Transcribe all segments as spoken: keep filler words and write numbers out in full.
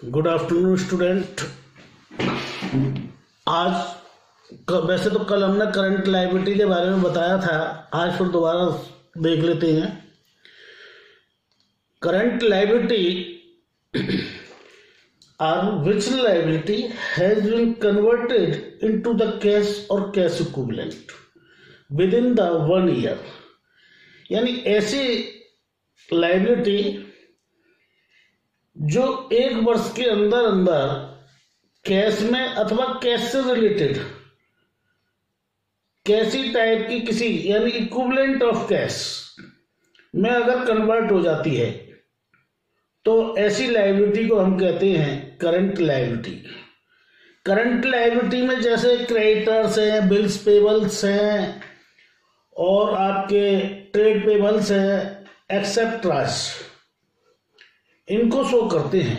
Good afternoon student. आज वैसे तो कल हमने करंट लायबिलिटी के बारे में बताया था, आज फिर दोबारा देख लेते हैं। Current liability are which liability has been converted into the cash और cash equivalent within the one year, यानी ऐसी लायबिलिटी जो एक वर्ष के अंदर अंदर कैश में अथवा कैश से रिलेटेड कैसी टाइप की किसी यानी इक्विवेलेंट ऑफ कैश में अगर कन्वर्ट हो जाती है तो ऐसी लायबिलिटी को हम कहते हैं करंट लायबिलिटी। करंट लायबिलिटी में जैसे क्रेडिटर्स हैं, बिल्स पेबल्स हैं और आपके ट्रेड पेबल्स हैं, एक्सेट्रास, इनको शो करते हैं।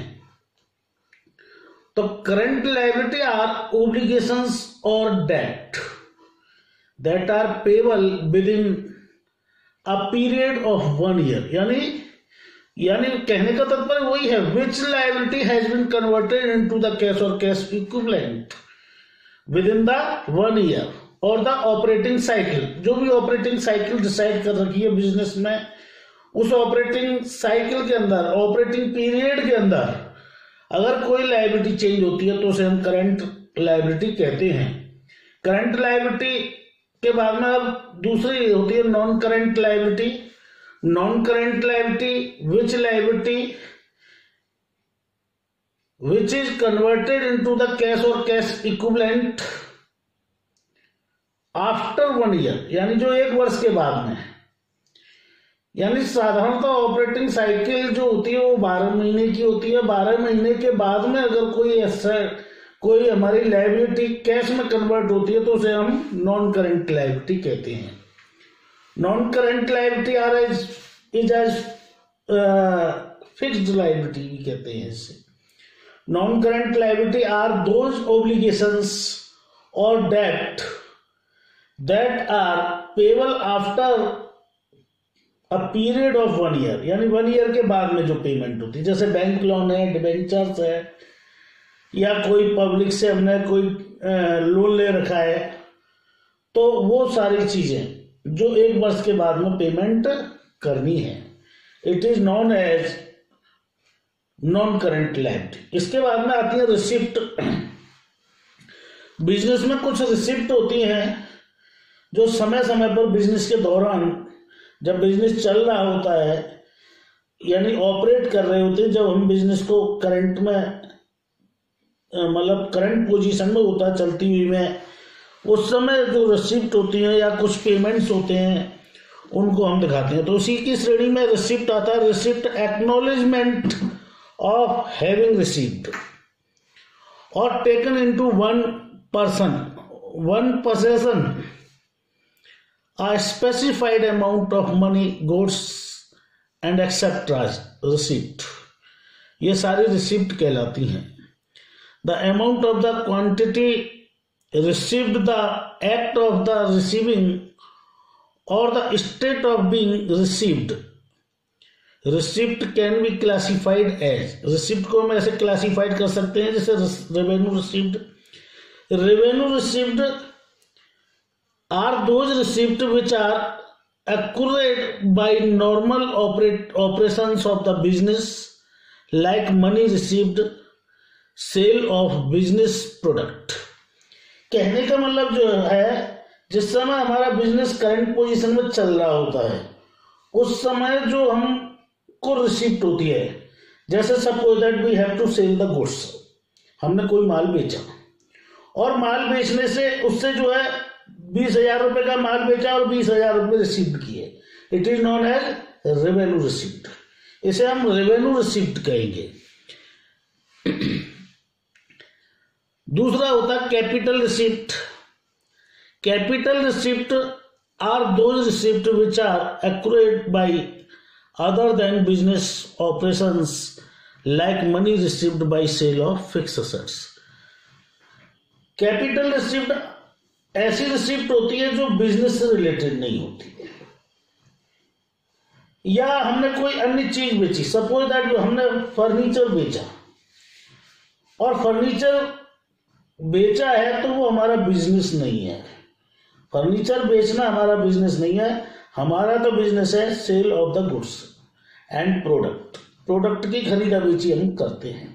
तो करंट लायबिलिटी आर ओब्लिगेशंस और debt that are payable within a period of one year, यानी यानी कहने का तात्पर्य वही है, which liability has been converted into the cash और cash equivalent within the one year और द ऑपरेटिंग साइकिल। जो भी ऑपरेटिंग साइकिल डिसाइड कर रखी है बिजनेस में, उस ऑपरेटिंग साइकिल के अंदर, ऑपरेटिंग पीरियड के अंदर अगर कोई लायबिलिटी चेंज होती है तो उसे हम करंट लायबिलिटी कहते हैं। करंट लायबिलिटी के बाद में अब दूसरी होती है non current liability. Non current liability which liability which is converted into the cash और cash equivalent after one year, यानी जो एक वर्ष के बाद में। यानी साधारणतः ऑपरेटिंग साइकिल जो होती है वो बारह महीने की होती है। बारह महीने के बाद में अगर कोई ऐसा कोई हमारी लायबिलिटी कैश में कन्वर्ट होती है तो उसे हम नॉन करंट लायबिलिटी कहते हैं। Non current liability are as is as fixed liability भी कहते हैं इसे। Non current liability are those obligations और debt that are payable after a period of one year, यानी वन ईयर के बाद में जो पेमेंट होती है, जैसे बैंक लोन है, डिबेंचर्स है, या कोई पब्लिक से हमने कोई लोन ले रखा है, तो वो सारी चीजें जो एक वर्ष के बाद में पेमेंट करनी है, it is known as non current liability. इसके बाद में आती है रिसिप्ट। बिजनेस में कुछ रिसिप्ट होती हैं जो समय समय पर बिजनेस के दौरान, जब बिजनेस चल रहा होता है यानी ऑपरेट कर रहे होते हैं, जब हम बिजनेस को करंट में मतलब करंट पोजीशन में होता है चलती हुई में, उस समय जो रिसिप्ट होती हैं या कुछ पेमेंट्स होते हैं उनको हम दिखाते हैं। तो उसी की श्रेणी में रिसिप्ट आता है। Receipt acknowledgement of having received और taken into one person one possession a specified amount of money, goods and et cetera receipt। ये सारी रिसिप्ट कहलाती हैं। The amount of the quantity received, the act of the receiving or the state of being received। receipt can be classified as, receipt को हम ऐसे classified कर सकते हैं जैसे revenue received। revenue received are those receipts which are accrued by normal operate operations of the business, like money received, sale of business product। कहने का मतलब जो है, जिस समय हमारा बिजनेस करंट पोजीशन में चल रहा होता है उस समय जो हमको रिसिप्ट होती है, जैसे suppose that we have to sell the goods, हमने कोई माल बेचा और माल बेचने से उससे जो है बीस हजार रुपए का माल बेचा और बीस हजार रुपए रिसीव्ड किए, it is known as revenue receipt. इसे हम रेवेन्यू रिसिप्ट कहेंगे। दूसरा होता है capital receipt. Capital receipt are those receipt which are accrued by other than business operations, like money received by sale of fixed assets. Capital receipt ऐसी receipt होती है जो बिजनेस से रिलेटेड नहीं होती है, या हमने कोई अन्य चीज बेची, सपोज दैट हमने फर्नीचर बेचा और फर्नीचर बेचा है तो वो हमारा बिजनेस नहीं है। फर्नीचर बेचना हमारा बिजनेस नहीं है। हमारा तो बिजनेस है sale of the goods and product. Product की खरीदा बेची हम करते हैं।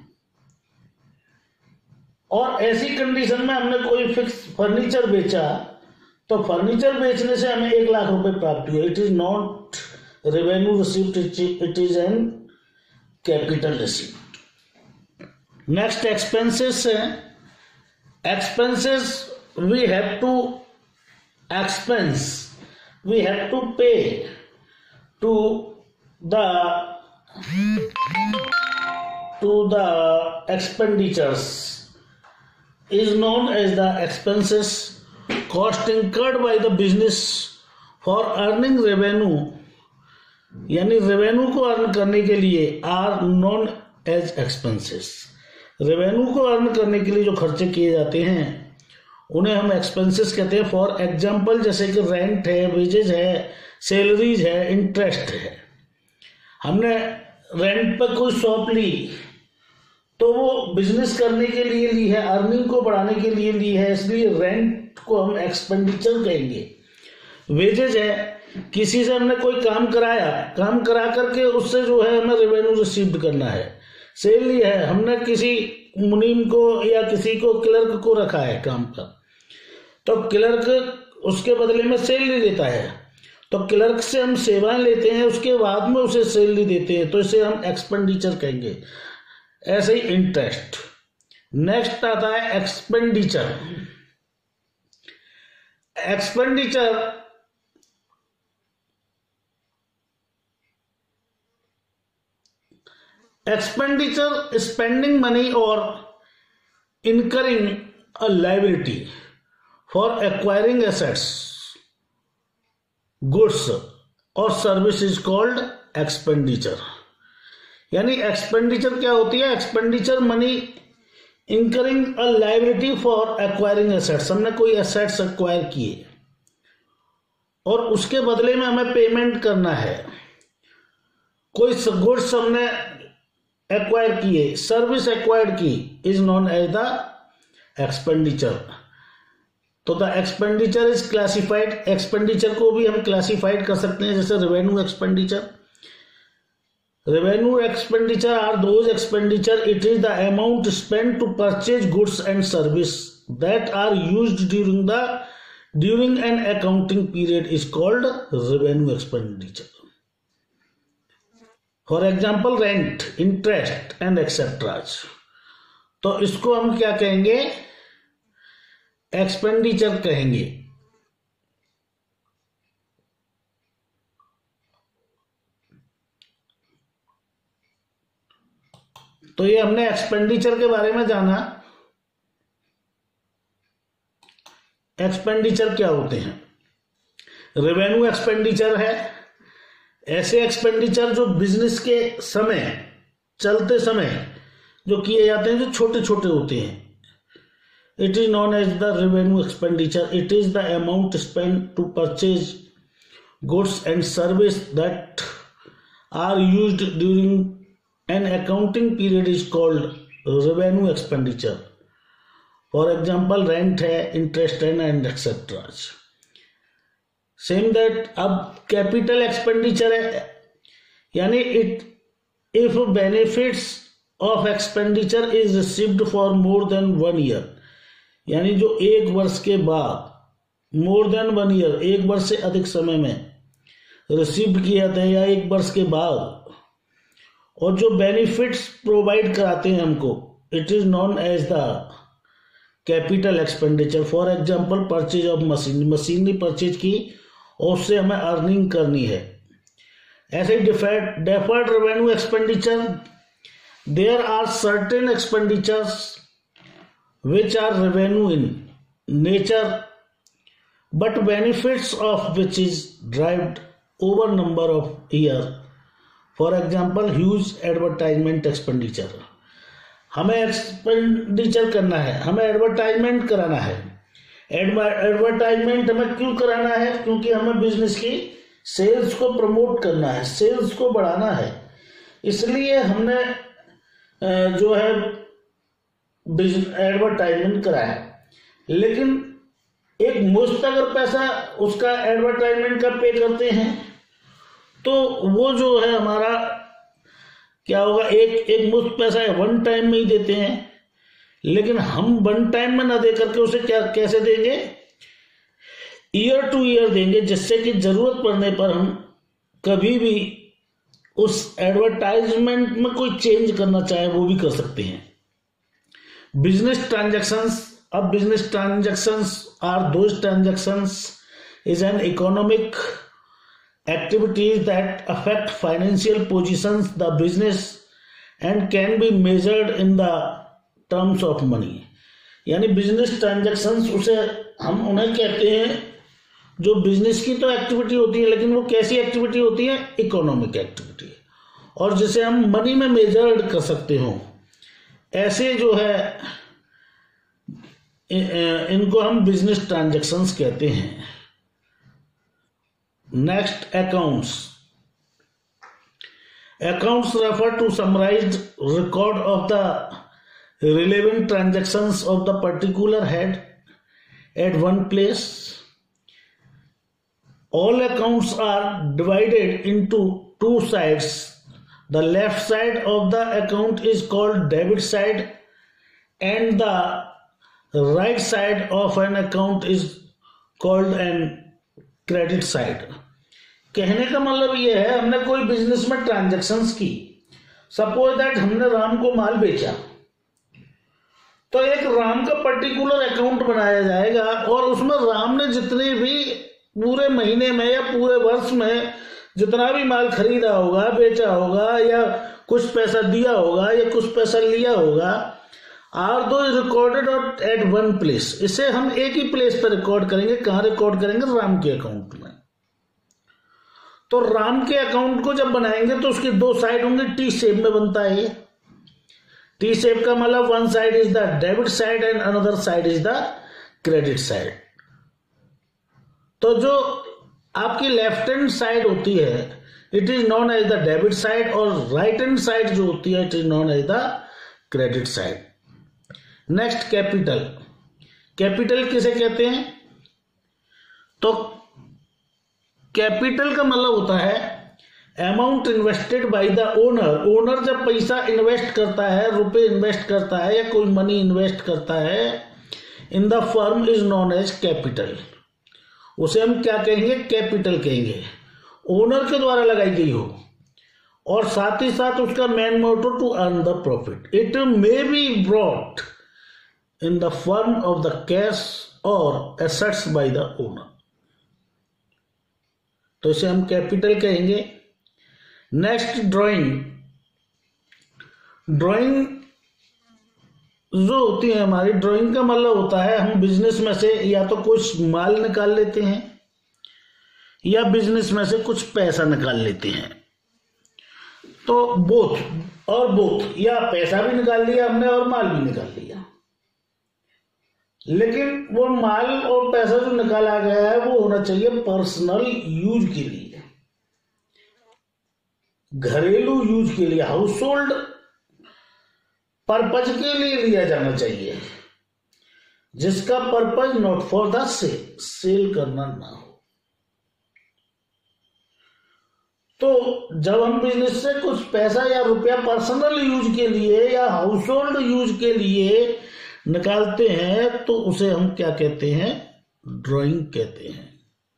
और ऐसी कंडीशन में हमने कोई फिक्स फर्नीचर बेचा तो फर्नीचर बेचने से हमें एक लाख रुपए प्राप्त हुए। It is not revenue received, it is an capital received. Next expenses है। Expenses we have to expense we have to pay to the to the expenditures is known as the expenses cost incurred by the business for earning revenue, यानी revenue को earn करने के लिए are known as expenses. Revenue को earn करने के लिए जो खर्चे किए जाते हैं उन्हें हम एक्सपेंसेस कहते हैं। फॉर एग्जाम्पल जैसे कि रेंट है, वेजेज है, सैलरीज है, इंटरेस्ट है। हमने रेंट पर कोई शॉप ली तो वो बिजनेस करने के लिए ली है, अर्निंग को बढ़ाने के लिए ली है, इसलिए रेंट को हम एक्सपेंडिचर कहेंगे। वेजेज है, किसी से हमने कोई काम कराया, काम करा करके उससे जो है हमें रेवेन्यू रिसीव करना है। सैलरी है, हमने किसी मुनीम को या किसी को क्लर्क को रखा है काम पर, तो क्लर्क उसके बदले में सैलरी देता है, तो क्लर्क से हम सेवाएं लेते हैं, उसके बाद में उसे सैलरी देते हैं, तो इसे हम एक्सपेंडिचर कहेंगे। ऐसे ही इंटरेस्ट। नेक्स्ट आता है expenditure. Expenditure expenditure spending money और incurring a liability for acquiring assets, goods और सर्विस इज कॉल्ड एक्सपेंडिचर। यानी एक्सपेंडिचर क्या होती है? Expenditure money incurring a liability for acquiring assets. हमने कोई एसेट्स एक्वायर किए और उसके बदले में हमें पेमेंट करना है। कोई गुड्स हमने एक्वायर किए, सर्विस एक्वायर्ड की, is known as the expenditure. तो the expenditure is classified. Expenditure को भी हम क्लासिफाइड कर सकते हैं जैसे revenue expenditure. Revenue expenditure are those expenditure it is the amount spent to purchase goods and service that are used during the during an accounting period is called revenue expenditure. For example rent, interest and etceteras. तो इसको हम क्या कहेंगे? Expenditure कहेंगे। तो ये हमने expenditure के बारे में जाना। एक्सपेंडिचर क्या होते हैं? रेवेन्यू एक्सपेंडिचर है ऐसे एक्सपेंडिचर जो बिजनेस के समय, चलते समय जो किए जाते हैं, जो छोटे छोटे होते हैं। It is known as the revenue expenditure. It is the amount spent to purchase goods and service that are used during an accounting period is called revenue expenditure. For example rent है, interest and etcetera. Same that अब capital expenditure है, यानी it if benefits of expenditure is received for more than one year, यानी जो एक वर्ष के बाद, मोर देन वन ईयर, एक वर्ष से अधिक समय में रिसीव किए जाते हैं, या एक वर्ष के बाद, और जो बेनिफिट्स प्रोवाइड कराते हैं हमको, it is known as the capital expenditure. For example purchase of machine, machinery purchase की और उससे हमें अर्निंग करनी है। ऐसे deferred deferred revenue expenditure, there are certain expenditures which are revenue in nature but benefits of which is derived over number of year. For example huge advertisement expenditure. हमें expenditure करना है, हमें एडवर्टाइजमेंट कराना है। Advertisement हमें क्यों कराना है? क्योंकि हमें बिजनेस की सेल्स को प्रमोट करना है, सेल्स को बढ़ाना है। इसलिए हमने जो है एडवर्टाइजमेंट कराया, लेकिन एक मुश्त अगर पैसा उसका एडवर्टाइजमेंट का पे करते हैं तो वो जो है हमारा क्या होगा, एक एक मुश्त पैसा है वन टाइम में ही देते हैं, लेकिन हम वन टाइम में ना दे करके उसे क्या कैसे देंगे, ईयर टू ईयर देंगे, जिससे कि जरूरत पड़ने पर हम कभी भी उस एडवर्टाइजमेंट में कोई चेंज करना चाहे वो भी कर सकते हैं। बिजनेस ट्रांजैक्शंस, अब business transactions are those transactions is an economic activities that affect financial positions the business and can be measured in the terms of money। यानी बिजनेस ट्रांजैक्शंस उसे हम उन्हें कहते हैं जो बिजनेस की तो एक्टिविटी होती है, लेकिन वो कैसी एक्टिविटी होती है, इकोनॉमिक एक्टिविटी, और जिसे हम मनी में मेजर्ड कर सकते हो, ऐसे जो है इनको हम बिजनेस ट्रांजैक्शंस कहते हैं। Next, accounts. Accounts refer to summarized record of the relevant transactions of the particular head at one place. All accounts are divided into two sides. The left side of the account is called debit side and the right side of an account is called an credit side. कहने का मतलब यह है, हमने कोई business में transactions की, suppose that हमने राम को माल बेचा, तो एक राम का पर्टिकुलर अकाउंट बनाया जाएगा और उसमें राम ने जितने भी पूरे महीने में या पूरे वर्ष में जितना भी माल खरीदा होगा, बेचा होगा, या कुछ पैसा दिया होगा या कुछ पैसा लिया होगा, आर दो रिकॉर्डेड एट वन प्लेस। इसे हम एक ही प्लेस पर रिकॉर्ड करेंगे। कहां रिकॉर्ड करेंगे, राम के अकाउंट में। तो राम के अकाउंट को जब बनाएंगे तो उसकी दो साइड होंगे, टी शेप में बनता है ये। टी शेप का मतलब one side is the debit side and another side is the credit side. तो जो आपकी लेफ्ट हैंड साइड होती है it is known as the debit side, और राइट हैंड साइड जो होती है it is known as the credit side. Next, capital. Capital किसे कहते हैं, तो कैपिटल का मतलब होता है amount invested by the owner. Owner जब पैसा इन्वेस्ट करता है, रुपए इन्वेस्ट करता है या कोई मनी इन्वेस्ट करता है in the firm is known as capital. उसे हम क्या कहेंगे, कैपिटल कहेंगे। ओनर के द्वारा लगाई गई हो और साथ ही साथ उसका main motto to earn the profit. It may be brought in the form of the cash or assets by the owner। तो इसे हम कैपिटल कहेंगे। Next, drawing. ड्राइंग जो होती है हमारी, ड्राइंग का मतलब होता है हम बिजनेस में से या तो कुछ माल निकाल लेते हैं या बिजनेस में से कुछ पैसा निकाल लेते हैं। तो बोथ और बोथ, या पैसा भी निकाल लिया हमने और माल भी निकाल लिया, लेकिन वो माल और पैसा जो निकाला गया है वो होना चाहिए पर्सनल यूज के लिए, घरेलू यूज के लिए, हाउस होल्ड पर्पज के लिए लिया जाना चाहिए, जिसका purpose not for the sale, sale करना ना हो। तो जब हम बिजनेस से कुछ पैसा या रुपया पर्सनल यूज के लिए या हाउस होल्ड यूज के लिए निकालते हैं तो उसे हम क्या कहते हैं, ड्राइंग कहते हैं।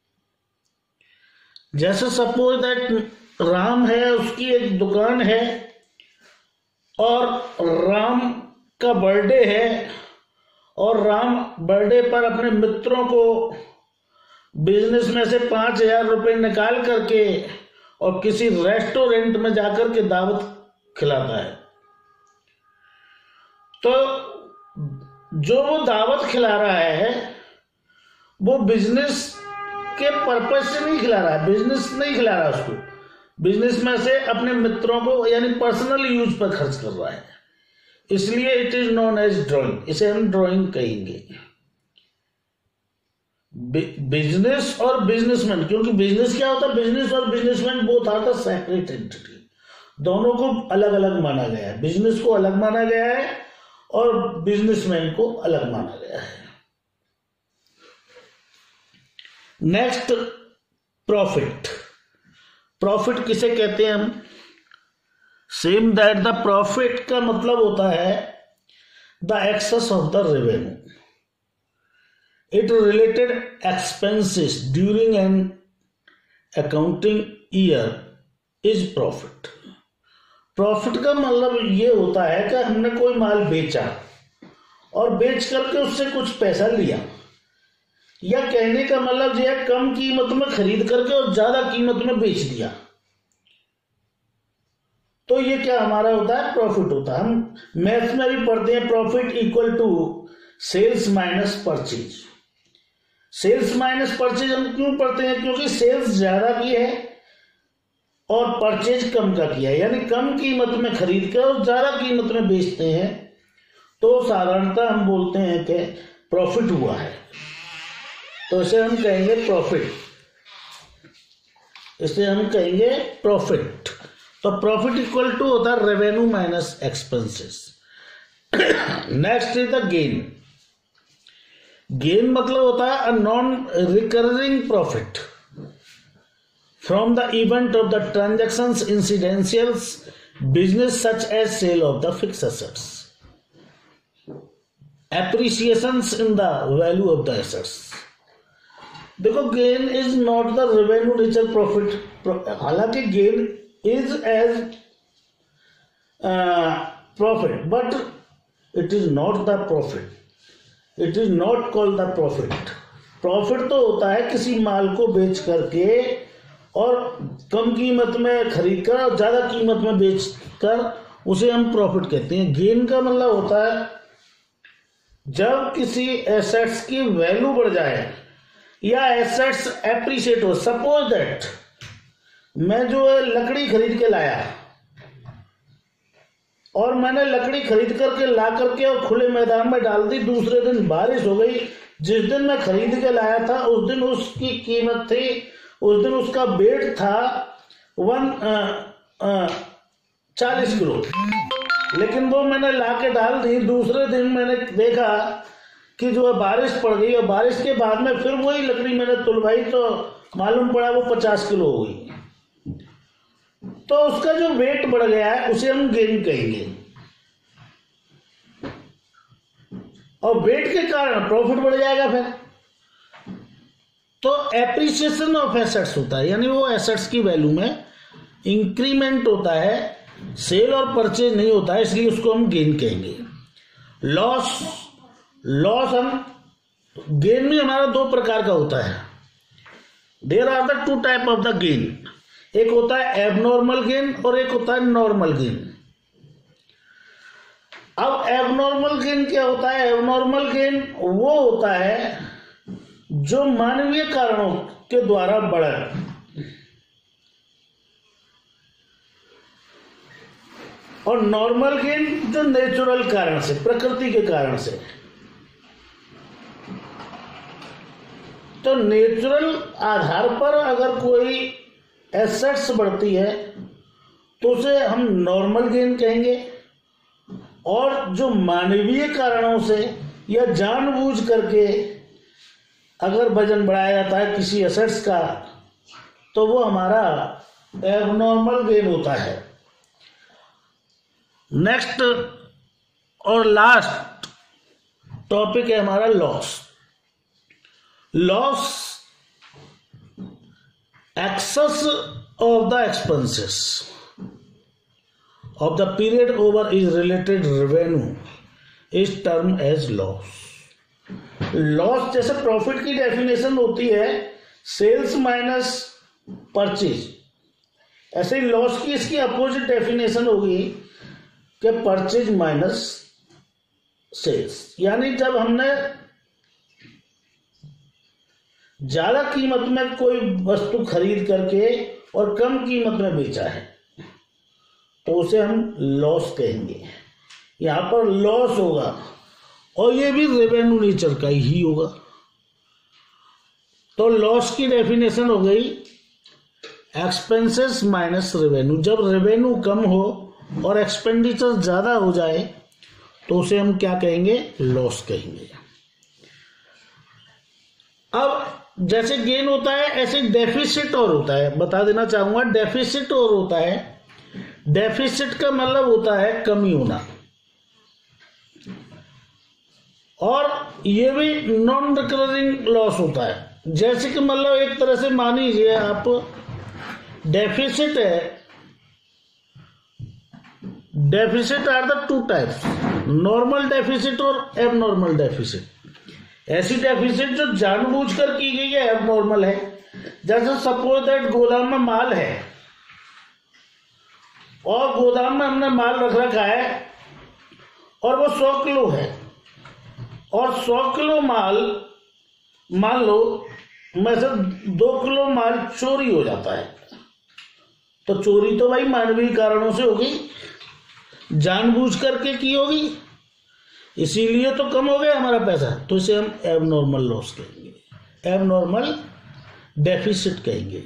जैसे सपोज दैट राम है, उसकी एक दुकान है और राम का बर्थडे है और राम बर्थडे पर अपने मित्रों को बिजनेस में से पांच हजार रुपये निकाल करके और किसी रेस्टोरेंट में जाकर के दावत खिलाता है। तो जो वो दावत खिला रहा है वो बिजनेस के पर्पज से नहीं खिला रहा है, बिजनेस नहीं खिला रहा उसको, बिजनेस में से अपने मित्रों को यानी पर्सनल यूज पर खर्च कर रहा है, इसलिए it is known as drawing. इसे हम ड्राइंग कहेंगे। बिजनेस और बिजनेसमैन, क्योंकि बिजनेस क्या होता है, बिजनेस और businessman both are the separate entity, दोनों को अलग अलग माना गया है। बिजनेस को अलग माना गया है और बिजनेसमैन को अलग माना गया है। Next, profit. प्रॉफिट किसे कहते हैं हम? सेम दैट द प्रॉफिट का मतलब होता है the excess of the revenue, it related expenses during an accounting year is profit. Profit का मतलब ये होता है कि हमने कोई माल बेचा और बेच करके उससे कुछ पैसा लिया, या कहने का मतलब यह है कम कीमत में खरीद करके और ज्यादा कीमत में बेच दिया, तो ये क्या हमारा होता है? प्रॉफिट होता है। हम मैथ्स में भी पढ़ते हैं profit equal to sales minus purchase. Sales minus purchase हम क्यों पढ़ते हैं? क्योंकि सेल्स ज्यादा की है और परचेज कम का किया है, यानी कम कीमत में खरीद कर और ज्यादा कीमत में बेचते हैं, तो साधारणतः हम बोलते हैं कि प्रॉफिट हुआ है, तो इसे हम कहेंगे प्रॉफिट। इसे हम कहेंगे प्रॉफिट। तो प्रॉफिट इक्वल टू होता है revenue minus expenses. Next is the gain. Gain मतलब होता है a non recurring profit from the event of the transactions incidentals business such as sale of the fixed assets, appreciations in the value of the assets. देखो, gain is not the revenue nature profit. हालांकि gain is as uh, profit, but it is not the profit. It is not called the profit. Profit तो होता है किसी माल को बेच करके और कम कीमत में खरीद कर और ज्यादा कीमत में बेच कर, उसे हम प्रॉफिट कहते हैं। गेन का मतलब होता है जब किसी एसेट्स की वैल्यू बढ़ जाए या एसेट्स एप्रिशिएट हो। सपोज दैट मैं जो है लकड़ी खरीद के लाया और मैंने लकड़ी खरीद करके ला करके और खुले मैदान में डाल दी, दूसरे दिन बारिश हो गई। जिस दिन मैं खरीद के लाया था उस दिन उसकी कीमत थी, उस दिन उसका वेट था वन चालीस किलो, लेकिन वो मैंने ला के डाल दी। दूसरे दिन मैंने देखा कि जो है बारिश पड़ गई और बारिश के बाद में फिर वही लकड़ी मैंने तुलवाई तो मालूम पड़ा वो पचास किलो हो गई। तो उसका जो वेट बढ़ गया है उसे हम गेन कहेंगे, और वेट के कारण प्रॉफिट बढ़ जाएगा। फिर तो एप्रिसिएशन ऑफ एसेट्स होता है, यानी वो एसेट्स की वैल्यू में इंक्रीमेंट होता है, सेल और परचेज नहीं होता है, इसलिए उसको हम गेन कहेंगे। लॉस लॉस हम गेन में हमारा दो प्रकार का होता है। There are the two type of the gain. एक होता है एबनॉर्मल गेन और एक होता है नॉर्मल गेन। अब एबनॉर्मल गेन क्या होता है? एबनॉर्मल गेन वो होता है जो मानवीय कारणों के द्वारा बढ़ा, और नॉर्मल गेन जो नेचुरल कारण से, प्रकृति के कारण से। तो नेचुरल आधार पर अगर कोई एसेट्स बढ़ती है तो उसे हम नॉर्मल गेन कहेंगे, और जो मानवीय कारणों से या जानबूझ करके अगर वजन बढ़ाया जाता है किसी एसेट्स का तो वो हमारा एबनॉर्मल गेन होता है। नेक्स्ट और लास्ट टॉपिक है हमारा loss. Loss excess of the expenses of the period over is related revenue is termed as loss. Loss जैसे प्रॉफिट की डेफिनेशन होती है सेल्स माइनस परचेज, ऐसे ही लॉस की इसकी अपोजिट डेफिनेशन होगी कि परचेज माइनस सेल्स। यानी जब हमने ज्यादा कीमत में कोई वस्तु खरीद करके और कम कीमत में बेचा है तो उसे हम लॉस कहेंगे। यहां पर लॉस होगा और ये भी रेवेन्यू नेचर का ही होगा। तो लॉस की डेफिनेशन हो गई एक्सपेंसेस माइनस रेवेन्यू। जब रेवेन्यू कम हो और एक्सपेंडिचर ज्यादा हो जाए तो उसे हम क्या कहेंगे, लॉस कहेंगे। अब जैसे गेन होता है ऐसे डेफिसिट और होता है, बता देना चाहूंगा, डेफिसिट और होता है। डेफिसिट का मतलब होता है कमी होना, और ये भी नॉन रिकरिंग लॉस होता है। जैसे कि मतलब एक तरह से मान लीजिए आप, डेफिसिट है, deficit are the two types, normal deficit और एबनॉर्मल डेफिसिट। ऐसी डेफिसिट जो जानबूझकर की गई है एबनॉर्मल है। जैसे सपोज दैट गोदाम में माल है और गोदाम में हमने माल रख रखा है और वो सौ किलो है, और सौ किलो माल मान लो में से दो किलो माल चोरी हो जाता है, तो चोरी तो भाई मानवीय कारणों से होगी, जानबूझ करके की होगी, इसीलिए तो कम हो गया हमारा पैसा, तो इसे हम एबनॉर्मल लॉस कहेंगे, एबनॉर्मल डेफिसिट कहेंगे।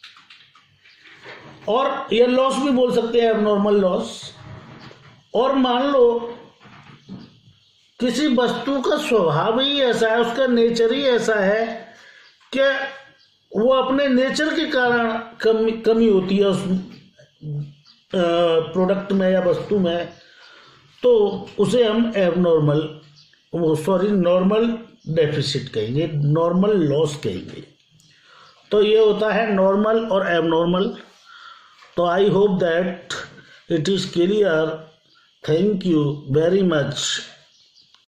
और ये लॉस भी बोल सकते हैं, एबनॉर्मल लॉस। और मान लो किसी वस्तु का स्वभाव ही ऐसा है, उसका नेचर ही ऐसा है कि वो अपने नेचर के कारण कमी कमी होती है उस प्रोडक्ट में या वस्तु में, तो उसे हम एबनॉर्मल वो सॉरी नॉर्मल डेफिसिट कहेंगे, नॉर्मल लॉस कहेंगे। तो ये होता है नॉर्मल और एबनॉर्मल। तो I hope that it is clear. Thank you very much.